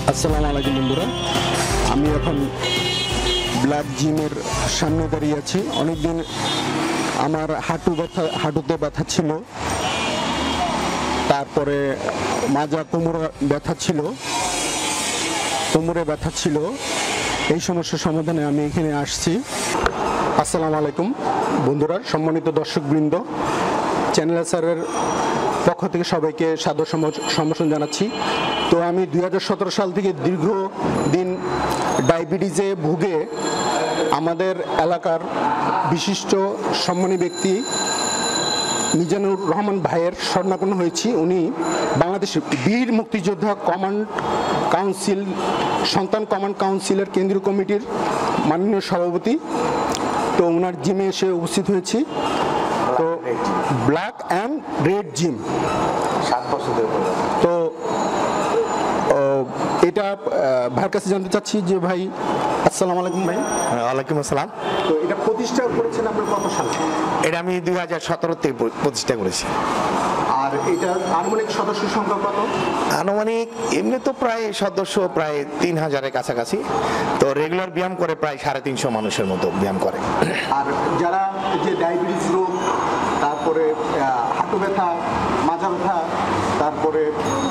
আসসালামু আলাইকুম বন্ধুরা, আমি এখন ব্লাড জিমের সামনে দাঁড়িয়ে আছি। অনেকদিন আমার হাঁটুতে ব্যথা ছিল, তারপরে মাজা কোমরে ব্যথা ছিল। এই সমস্যার সমাধানে আমি এখানে আসছি। আসসালামু আলাইকুম বন্ধুরা, সম্মানিত দর্শকবৃন্দ, চ্যানেল স্যারের পক্ষ থেকে সবাইকে সাদর সম্ভাষণ জানাচ্ছি। তো আমি 2017 সাল থেকে দীর্ঘদিন ডায়াবেটিসে ভুগে আমাদের এলাকার বিশিষ্ট সম্মানী ব্যক্তি মিজানুর রহমান ভাইয়ের শরণাপন্ন হয়েছি। উনি বাংলাদেশের বীর মুক্তিযোদ্ধা সন্তান কমান্ড কাউন্সিলের কেন্দ্রীয় কমিটির মাননীয় সভাপতি। তো ওনার জিমে এসে উপস্থিত হয়েছি। তো ব্ল্যাক অ্যান্ড রেড জিম 7 বছর ধরে। তো এটা ভাইয়ের কাছে জানতে চাচ্ছি যে ভাই, আসসালামু আলাইকুম ভাই। ওয়ালাইকুম আসসালাম। তো এটা প্রতিষ্ঠা করেছেন আপনার কত সালে? এটা আমি 2017 থেকে প্রতিষ্ঠা করেছি। আর এটা আনুমানিক সদস্য সংখ্যা কত? আনুমানিক এমনি তো প্রায় সদস্য প্রায় 3000-এর কাছাকাছি। তো রেগুলার ব্যায়াম করে প্রায় 350 মানুষের মতো ব্যায়াম করে। আর যারা যে ডায়াবেটিস রোগ, তারপরে হাঁটু ব্যথা, মাজা ব্যথা, তারপরে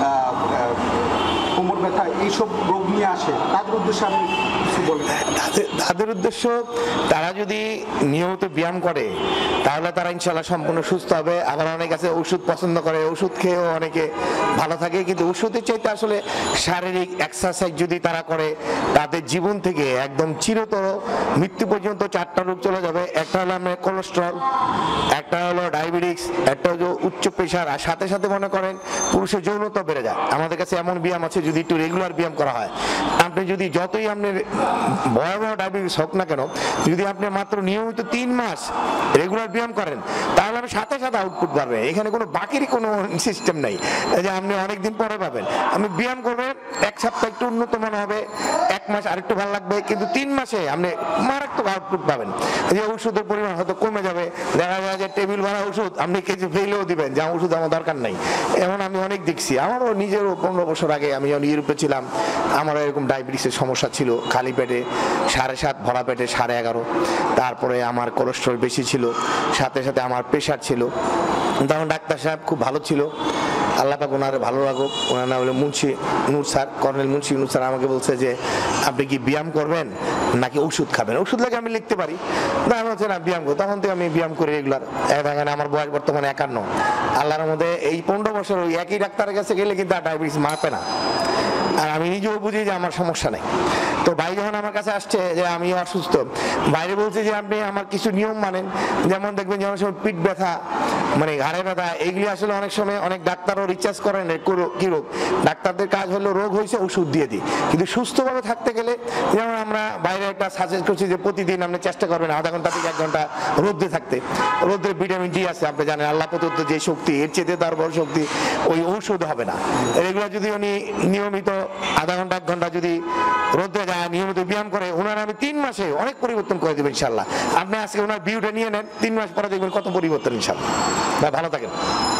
কোমর ব্যথা, এইসব রোগ নিয়ে আসে, তাদের উদ্দেশ্যে আমি কিছু বলি। তাদের উদ্দেশ্য, তারা যদি নিয়মিত ব্যায়াম করে তাহলে তারা ইনশাল্লাহ সম্পূর্ণ সুস্থ হবে। আবার অনেক আছে ওষুধ পছন্দ করে, ওষুধ খেয়েও অনেকে ভালো থাকে, কিন্তু ওষুধের চাইতে আসলে শারীরিক এক্সারসাইজ যদি তারা করে তাদের জীবন থেকে একদম চিরতর মৃত্যু পর্যন্ত 4টা রোগ চলে যাবে। একটা হলো আপনার কোলেস্ট্রল, একটা হলো ডায়াবেটিস, একটা হলো উচ্চ প্রেশার, আর সাথে সাথে মনে করেন পুরুষের যৌনতা বেড়ে যায়। আমাদের কাছে এমন ব্যায়াম আছে, যদি একটু রেগুলার ব্যায়াম করা হয়, আপনি যদি যতই আপনার ভয়াবহ ডায়াবেটিস হোক না কেন, যদি আপনি মাত্র নিয়মিত 3 মাস রেগুলার ব্যায়াম করেন তাহলে আপনি সাথে সাথে আউটপুট পাবেন। এখানে কোনো বাকিরই কোনো সিস্টেম নাই যে আপনি অনেকদিন পরে পাবেন। আপনি ব্যায়াম করবেন, 1 সপ্তাহ একটু উন্নত মনে হবে, 1 মাস আরেকটু ভালো লাগবে, কিন্তু 3 মাসে আপনি মারাত্মক আউটপুট পাবেন। যে ওষুধের পরিমাণ হয়তো কমে যাবে, দেখা যায় যে টেবিল ভরা ওষুধ আপনি কেজি ফেলেও দিবেন, যে ওষুধ আমার দরকার নাই। এমন আমি অনেক দেখছি। আমারও নিজেরও 15 বছর আগে আমি যখন ইউরোপে ছিলাম, আমারও এরকম ডায়াবেটিসের সমস্যা ছিল। খালি পেটে 7.5, ভরা পেটে 11.5, তারপরে আমার কোলেস্ট্রল বেশি ছিল, সাথে সাথে আমার প্রেশার ছিল। তখন ডাক্তার সাহেব খুব ভালো ছিল, আল্লাহ পাক ওনার ভালো লাগুক, ওনার নাম হলো Munshi Noor sir, colonel Munshi Noor sir. আমাকে বলছে যে আপনি কি ব্যায়াম করবেন নাকি ওষুধ খাবেন? ওষুধ লাগে আমি লিখতে পারি, আমি হচ্ছে না ব্যায়াম করবো। তখন থেকে আমি ব্যায়াম করি রেগুলার। এখানে আমার বয়স বর্তমানে 51। আল্লাহর মধ্যে এই 15 বছর ওই একই ডাক্তারের কাছে গেলে কিন্তু আর ডায়াবেটিস মাপে না। আর আমি নিজেও বুঝি যে আমার সমস্যা নেই। তো ভাই যখন আমার কাছে আসছে যে আমি অসুস্থ, বাইরে বলছে যে আপনি আমার কিছু নিয়ম মানেন, যেমন দেখবেন যে অনেক সময় পিঠ ব্যথা, মানে ঘাড়ে ব্যথা, এইগুলি আসলে অনেক সময় অনেক ডাক্তারও রিচার্জ করেন কি রোগ। ডাক্তারদের কাজ হলো রোগ হয়েছে ওষুধ দিয়ে দিই, কিন্তু সুস্থভাবে থাকতে গেলে যেমন আমরা বাইরে একটা সাজেস্ট করছি যে প্রতিদিন আপনি চেষ্টা করবেন আধা ঘন্টা থেকে 1 ঘন্টা রোদে থাকতে। রোদের ভিটামিন ডি আছে, আপনি জানেন, আল্লাহ প্রদত্ত যে শক্তি, এর চেয়ে তার বড় শক্তি ওই ঔষধ হবে না। রেগুলার যদি উনি নিয়মিত আধা ঘন্টা 1 ঘন্টা যদি রোদে যায়, নিয়মিত ব্যায়াম করে, ওনার আমি 3 মাসে অনেক পরিবর্তন করে দেবেন ইনশাল্লাহ। আপনি আজকে ওনার ভিউটা নিয়ে নেন, 3 মাস পরে দেখবেন কত পরিবর্তন ইনশাল্লাহ। ভালো থাকেন।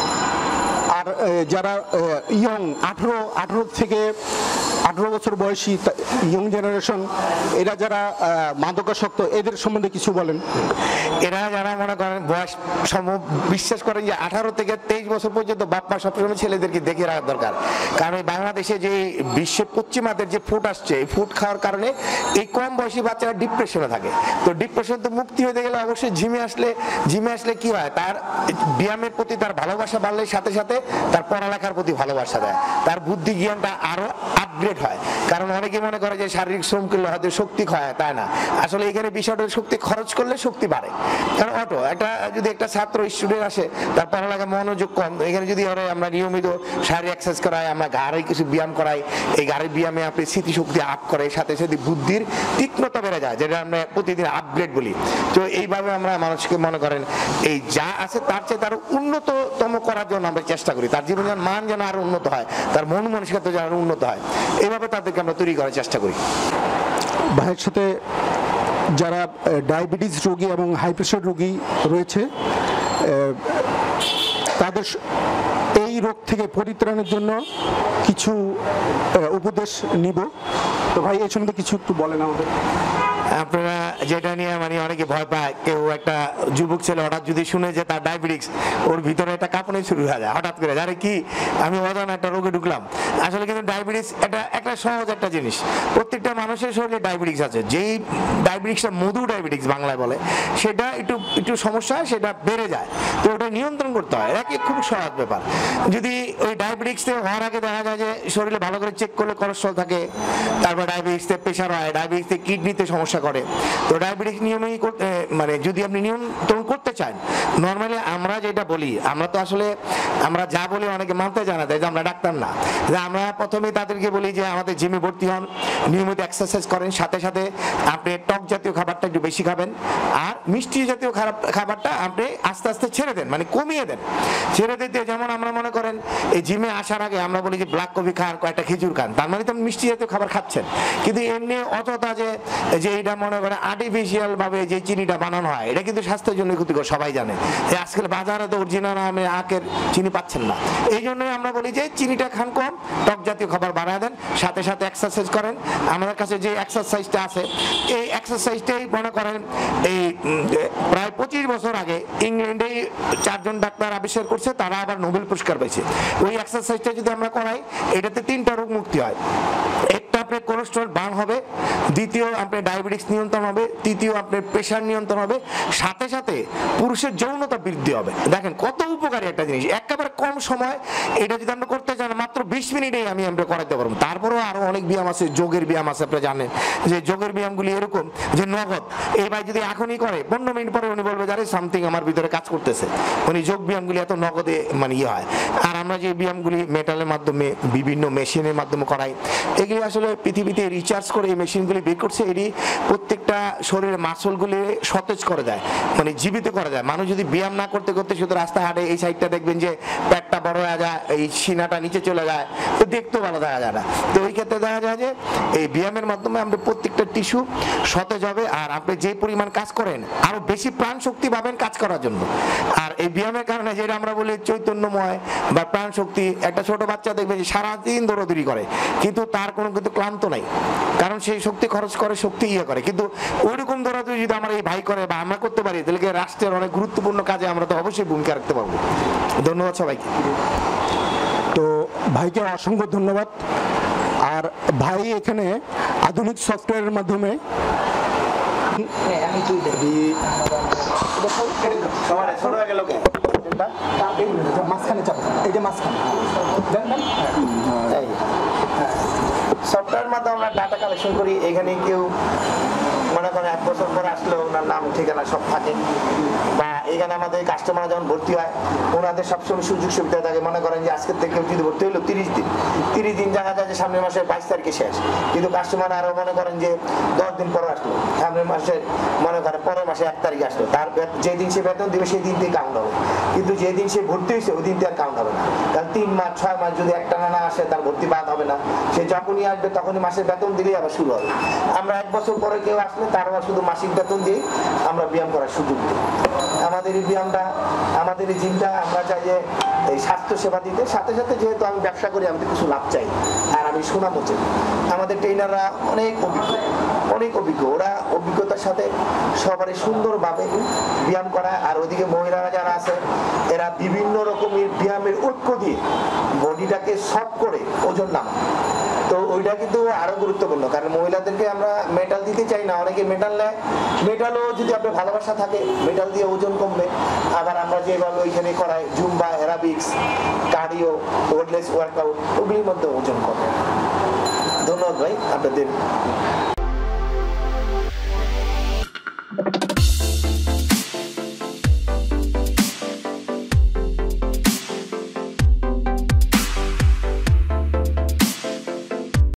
আর যারা ইয়ং 18 থেকে 18 বছর বয়সী ইয়ং জেনারেশন, এরা যারা মাদকাসক্ত, এদের সম্বন্ধে কিছু বলেন। এরা যারা মনে করেন বয়স বিশ্বাস করেন যে 18 থেকে 23 বছর পর্যন্ত বাপ মা সবসময় ছেলেদেরকে দেখে রাখা দরকার। কারণ এই বাংলাদেশে যে বিশ্বের পশ্চিমাদের যে ফুড আসছে, এই ফুড খাওয়ার কারণে এই কম বয়সী বাচ্চারা ডিপ্রেশনে থাকে। তো ডিপ্রেশন তো মুক্তি হতে গেলে অবশ্যই জিমে আসলে কি হয়, তার ব্যায়ামের প্রতি তার ভালোবাসা বাড়লে সাথে সাথে তার পড়ালেখার প্রতি ভালোবাসা দেয়, তার বুদ্ধি জ্ঞানটা আরো আপগ্রেড হয়। কারণ অনেকে মনে করে যে শারীরিক শ্রম করলে হয়তো শক্তি হয়, তাই না। আসলে এখানে বিষয়টা শক্তি খরচ করলে শক্তি বাড়ে। কারণ যদি একটা ছাত্র স্টুডেন্ট আসে, তার পড়ালেখা মনোযোগ কম, এখানে যদি আমরা নিয়মিত শারীরিক এক্সারসাইজ করাই, আমরা ঘাড়ে কিছু ব্যায়াম করাই, এই ঘাড়ের ব্যায়ামে আপনি স্মৃতিশক্তি আপ করে, সাথে সাথে বুদ্ধির তীক্ষ্ণতা বেড়ে যায়, যেটা আমরা প্রতিদিন আপগ্রেড বলি। তো এইভাবে আমরা মানুষকে মনে করেন এই যা আছে তার চেয়ে তার উন্নততম করার জন্য আমরা চেষ্টা করি, তার জীবনের মান যেন আরো উন্নত হয়, তার মন মানসিকতা যেন উন্নত হয়, এইভাবে তাদেরকে আমরা তৈরি করার চেষ্টা করি। ভাইয়ের সাথে যারা ডায়াবেটিস রোগী এবং হাই প্রেশার রোগী রয়েছে, তাদের এই রোগ থেকে পরিত্রাণের জন্য কিছু উপদেশ নিব। তো ভাই এই সম্বন্ধে কিছু একটু বলেন আমাদের। আপনারা যেটা নিয়ে মানে অনেকে ভয় পায়, কেউ একটা যুবক ছেলে হঠাৎ যদি শুনে যে তার ডায়াবেটিক্স, ওর ভিতরে একটা কাঁপুনি শুরু হয়ে যায় হঠাৎ করে, জানে কি আমি অজানা একটা রোগে ঢুকলাম। আসলে কিন্তু ডায়াবেটিস এটা একটা সহজ একটা জিনিস, প্রত্যেকটা মানুষের শরীরে ডায়াবেটিক্স আছে। যেই ডায়াবেটিক্সটা মধু ডায়াবেটিক্স বাংলায় বলে, সেটা একটু একটু সমস্যা, সেটা বেড়ে যায়, তো ওটা নিয়ন্ত্রণ করতে হয়। এটা কি খুব সহজ ব্যাপার। যদি ওই ডায়াবেটিক্স হওয়ার আগে দেখা যায় যে শরীরে ভালো করে চেক করলে কোলেস্ট্রল থাকে, তারপর ডায়াবেটিক্সে প্রেশার হয়, ডায়াবেটিসে কিডনিতে সমস্যা করে, তো ডায়াবেটিস নিয়মেই মানে যদি আপনি নিয়ন্ত্রণ করতে চান, নর্মালি আমরা যেটা বলি, আমরা তো আসলে আমরা যা বলি অনেকে মানতে জানা দেয় যে আমরা ডাক্তার না, যে আমরা প্রথমেই তাদেরকে বলি যে আমাদের জিমে ভর্তি হন, নিয়মিত এক্সারসাইজ করেন, সাথে সাথে আপনি টক জাতীয় খাবারটা একটু বেশি খাবেন, আর মিষ্টি জাতীয় খাবারটা আপনি আস্তে আস্তে ছেড়ে দেন, মানে কমিয়ে দেন। ছেড়ে দিতে যেমন আমরা মনে করেন এই জিমে আসার আগে আমরা বলি যে ব্ল্যাক কফি খান, কয়েকটা খেজুর খান, তার মানে তো মিষ্টি জাতীয় খাবার খাচ্ছেন, কিন্তু এমনি অযথা যে এটা মনে করে আর্টিফিশিয়াল ভাবে যে চিনিটা বানানো হয়, এটা কিন্তু স্বাস্থ্যের জন্য ক্ষতিকর, সবাই জানে। আজকাল বাজারে তো অরিজিনাল আখের চিনি পাচ্ছেন না, এই জন্যই আমরা বলি যে চিনিটা খান কম, টক জাতীয় খাবার বানায় দেন, সাথে সাথে এক্সারসাইজ করেন। আমাদের কাছে যে এক্সারসাইজটা আছে, এই এক্সারসাইজটাই মনে করেন এই প্রায় 25 বছর আগে ইংল্যান্ডে 4 জন ডাক্তার আবিষ্কার করছে, তারা আবার নোবেল পুরস্কার পেয়েছে। ওই এক্সারসাইজটা যদি আমরা করাই, এটাতে 3টা রোগ মুক্তি হয়। একটা আপনার কোলেস্ট্রল বার্ন হবে, দ্বিতীয় আপনার ডায়াবেটিস নিয়ন্ত্রণ হবে, তৃতীয় আপনার প্রেশার নিয়ন্ত্রণ হবে, সাথে সাথে পুরুষের যৌনতা বৃদ্ধি হবে। দেখেন কত উপকারী একটা জিনিস, একেবারে কম সময়। এটা যদি আমরা করতে চান মাত্র 20 মিনিটেই আমরা করাতে পারবো। তারপরেও আরো অনেক ব্যায়াম আছে, যোগের ব্যায়াম আছে, আপনি জানেন যে যোগের ব্যায়ামগুলি এরকম যে নগদ, এই ভাই যদি এখনই করে 15 মিনিট পরে উনি বলবে যে সামথিং আমার ভিতরে কাজ করতেছে। উনি যোগ ব্যায়ামগুলি এত নগদে মানে হয়। আর আমরা যে ব্যায়ামগুলি মেটালের মাধ্যমে, বিভিন্ন মেশিনের মাধ্যমে করাই, এগুলি আসলে পৃথিবীতে রিচার্জ করে এই মেশিনগুলি বের করছে, এটি প্রত্যেকটা শরীরের মাসলগুলি সতেজ করে দেয়, মানে জীবিত করে দেয়। মানুষ যদি ব্যায়াম না করতে করতে শুধু রাস্তা হাঁটে, এই সাইডটা দেখবেন যে পেটটা বড় হয়ে যায়, এই সিনাটা নিচে চলে যায়, তো দেখতেও ভালো দেখা যায় না। তো ওই ক্ষেত্রে দেখা যায় যে এই ব্যায়ামের মাধ্যমে আমাদের প্রত্যেকটা টিস্যু সতেজ হবে, আর আপনি যে পরিমাণ কাজ করেন আরো বেশি প্রাণ শক্তি পাবেন কাজ করার জন্য। আর এই ব্যায়ামের কারণে যেটা আমরা বলি চৈতন্যময় বা প্রাণ শক্তি, একটা ছোট বাচ্চা দেখবে যে সারাদিন দৌড়াদৌড়ি করে, কিন্তু তার কোনো কিন্তু ক্লান্ত নাই, কারণ সেই শক্তি খরচ করে, শক্তি করে। কিন্তু ওইরকম দৌড়াদৌড়ি যদি আমরা এই ভাই করে বা আমরা করতে পারি, তাহলে রাষ্ট্রের অনেক গুরুত্বপূর্ণ কাজে আমরা তো অবশ্যই ভূমিকা রাখতে পারবো। ধন্যবাদ সবাইকে। তো ভাইকে অসংখ্য ধন্যবাদ। আর ভাই এখানে আধুনিক সফটওয়্যারের মাধ্যমে মাঝখানে চাপ, এই যে মাঝখানে সফটওয়্যার মাধ্যমে আমরা ডাটা কালেকশন করি। এখানে কেউ মনে করেন 1 বছর পরে আসলে ওনার নাম ঠিকানা সব থাকে, বা এখানে আমাদের কাস্টমার যখন ভর্তি হয় ওনাদের সবসময় সুযোগ সুবিধা থাকে। মনে করেন যে আজকের থেকে যদি ভর্তি হলো 30 দিন দেখা যায় যে সামনের মাসের 22 তারিখে শেষ, কিন্তু কাস্টমার আরো মনে করেন যে 10 দিন পরে আসলো, সামনের মাসে মনে করেন পরের মাসে 1 তারিখে আসলো, তার যেদিন সে বেতন দিবে সেই দিন থেকে কাউন্ট হবে, কিন্তু যেদিন সে ভর্তি হয়েছে ওই দিন থেকে আর কাউন্ট হবে না। কারণ 3 মাস 6 মাস যদি একটা না আসে, তার ভর্তি বাদ হবে না। সে যখনই আসবে তখনই মাসের বেতন দিলেই আবার শুরু হবে। আমরা 1 বছর পরে কেউ আসলে তার শুধু মাসিক বেতন দিয়ে আমরা ব্যায়াম করার সুযোগ দিই। আমাদের এই ব্যায়ামটা, আমাদের এই জিমটা আমরা চাই যে এই স্বাস্থ্য সেবা দিতে, সাথে সাথে যেহেতু আমি ব্যবসা করি, আমি কিছু লাভ চাই, আর আমি সুনামও চাই। আমাদের ট্রেনাররা অনেক অভিজ্ঞ, ওরা অভিজ্ঞতার সাথে সবারই সুন্দরভাবে ব্যায়াম করা। আর ওদিকে মহিলারা যারা আছে, এরা বিভিন্ন রকমের ব্যায়ামের ঐক্য দিয়ে বডিটাকে সফট করে ওজন নামা। তো ওইটা কিন্তু আরো গুরুত্বপূর্ণ, কারণ মহিলাদেরকে আমরা মেটাল দিতে চাই না। অনেকে মেটাল নেয়, মেটালও যদি আপনার ভালোবাসা থাকে, মেটাল দিয়ে ওজন কমবে। আবার আমরা যেভাবে ওইখানে করাই zumba, aerobics, cardio, weight loss workout, ওগুলির মধ্যে ওজন কমবে। ধন্যবাদ ভাই আপনাদের।